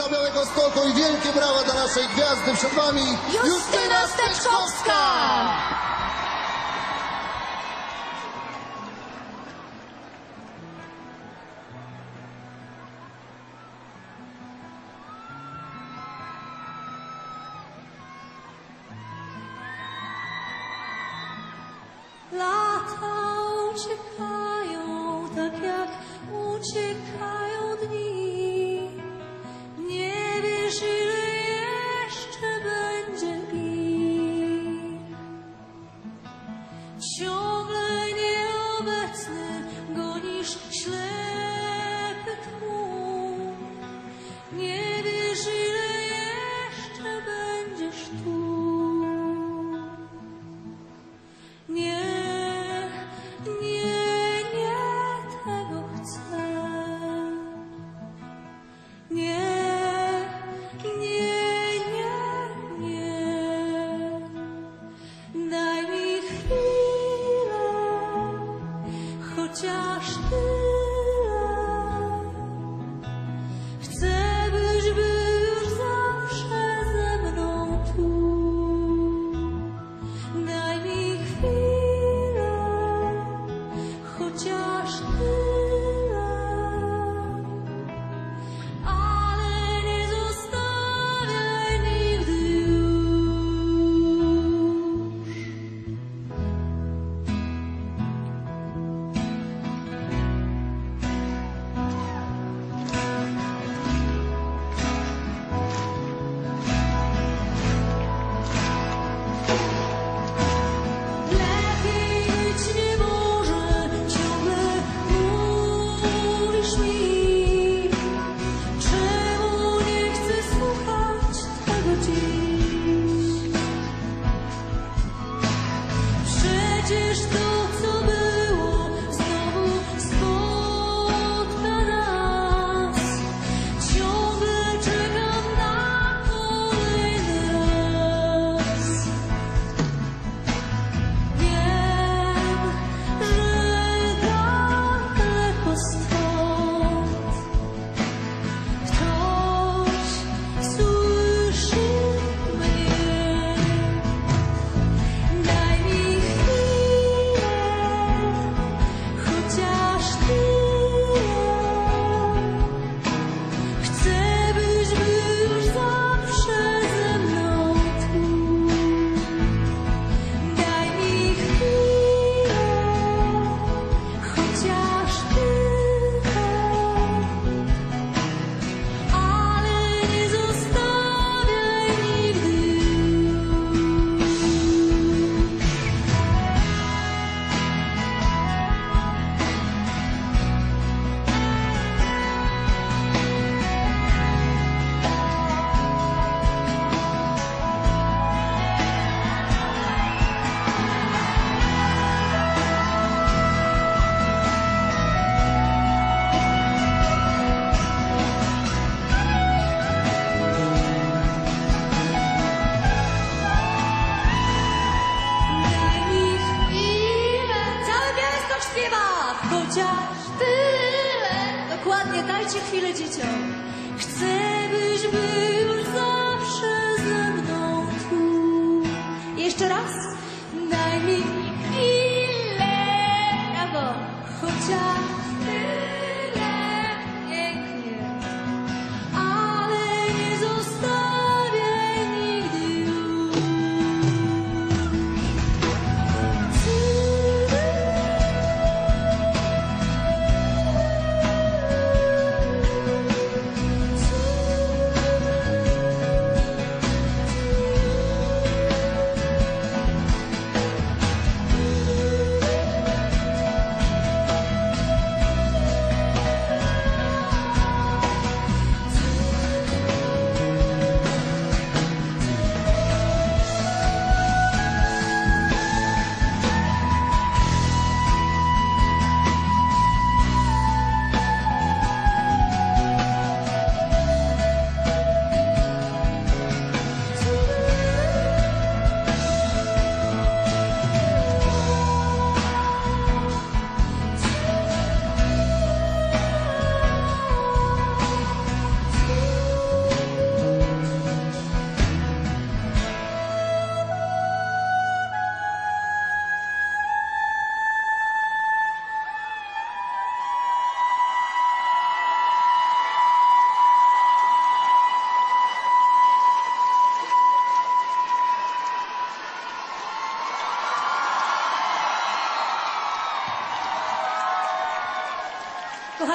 Kapela Białegostoku i wielkie brawa dla naszej gwiazdy. Przed wami Justyna Steczkowska! Lata uciekają, tak jak uciekają dni. Nie wiesz, ile jeszcze będzie dni. Ciągle nieobecny gonisz ślepy tłum. Nie wiesz, ile jeszcze będziesz tu. Nie tego chcę.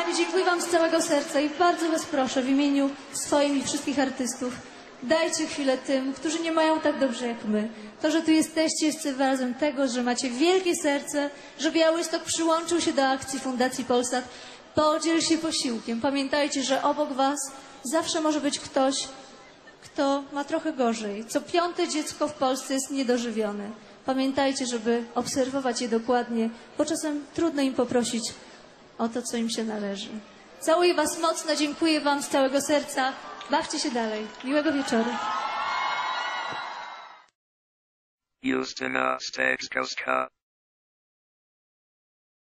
Kochani, dziękuję wam z całego serca i bardzo was proszę w imieniu swoim i wszystkich artystów, dajcie chwilę tym, którzy nie mają tak dobrze jak my. To, że tu jesteście, jest wyrazem tego, że macie wielkie serce, że Białystok przyłączył się do akcji Fundacji Polsat. Podziel się posiłkiem. Pamiętajcie, że obok was zawsze może być ktoś, kto ma trochę gorzej. Co 5. dziecko w Polsce jest niedożywione. Pamiętajcie, żeby obserwować je dokładnie, bo czasem trudno im poprosić o to, co im się należy. Całuję was mocno, dziękuję wam z całego serca. Bawcie się dalej. Miłego wieczoru. Justyna Steczkowska.